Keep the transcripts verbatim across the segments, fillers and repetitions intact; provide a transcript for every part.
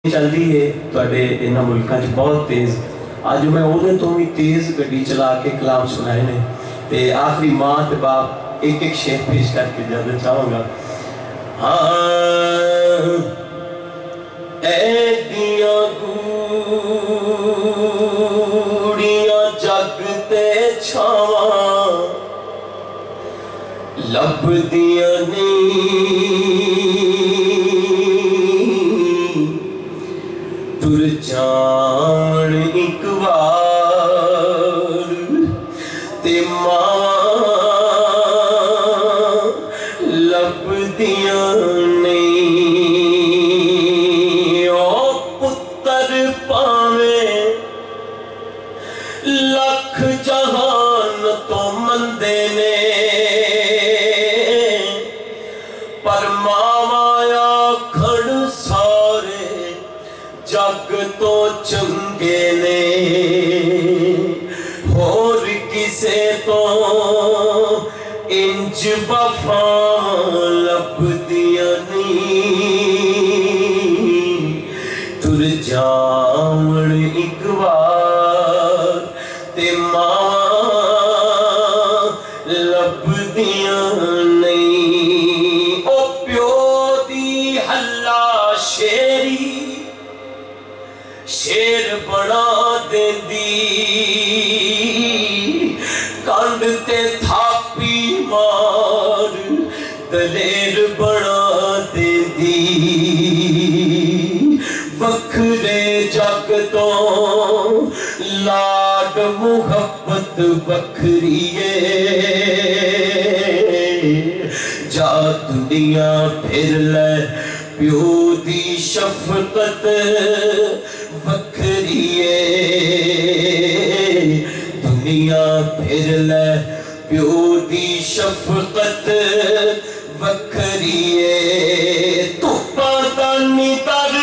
चलती है तुहाडे इन्हां मुल्कां च बहुत तेज़। अज मैं उहदे तो भी तेज़ गड्डी चला के कलाम सुनाए ने ते आखिरी माँ ते बाप एक एक शेर पेश करके जाना चाहूँगा। हाँ ऐदियां गूड़ियां जग ते छावां लभदियां नहीं तुर जान एक बार ते मां लभदियां नहीं। ओ पुत्तर पावे लख जहान तो मंदे ने पर मावाया खड़ सारे जग तो चंगे ने। होर किसे तो इंज वफा लभदियां नहीं तुर जावण एक बार ते मां लभदियां नहीं। ओ प्यो दी हल्ला शेरी शेर बना देंदी कंड ते थापी मार दलेर बना देंदी। वखरे जग तो लाड मुहब्बत वखरी है जा दुनिया फिर ले प्यो दी शफकत वखरी है। दुनिया फिर ले प्यो दी शफकत वखरी है। धुप्पां दा नितर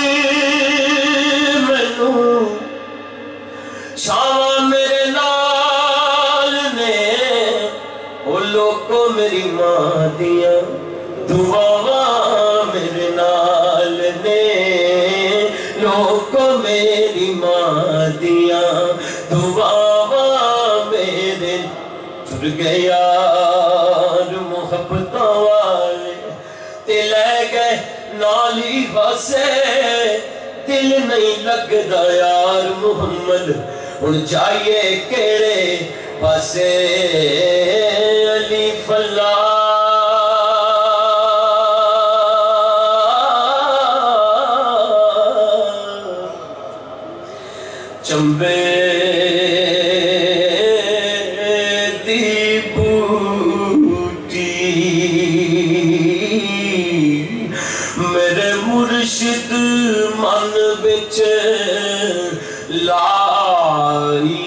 मैनू छावां मेरे नाल ने ओ लोगों मेरी मां दियां दुआवां मेरे नाल ने लोगों मेरी मां दियां दुआवां मेरे चुर गया मुहब्बतां वाले ते ले गए नाली वासे दिल नहीं लगदा यार मुहम्मद हुण जाइए केड़े पासे अली फला चंबे दी बूटी मेरे मुर्शिद मन विच लाई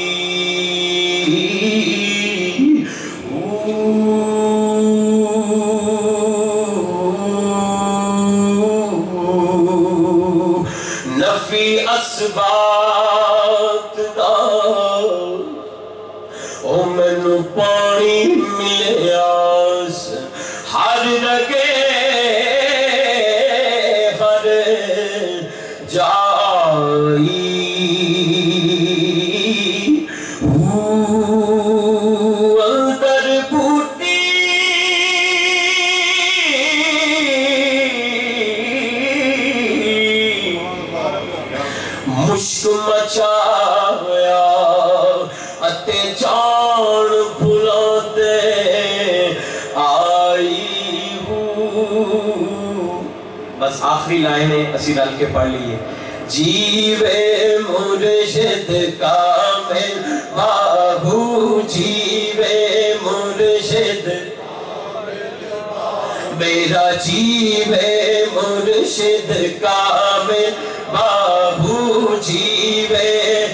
नफी असबात दा ओ मैनू पानी मिलियास हर रगे हर जाई अंदर बूटी मुश्क मचाया अते जान भुलाते आई हूँ। बस आखिरी लाइनें असी रल के पढ़ लिए। जीवे मुर्शिद कामिल बाहू जीवे मुर्शिद मेरा जीवे मुर्शिद कामिल बाहू जीवे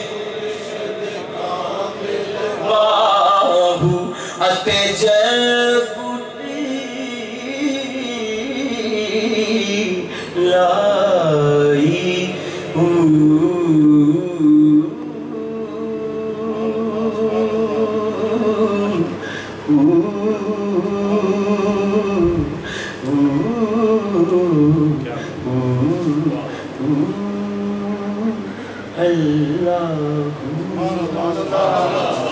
बाहू अते जय बूटी लाई Ooh, ooh, ooh, ooh. अल्लाह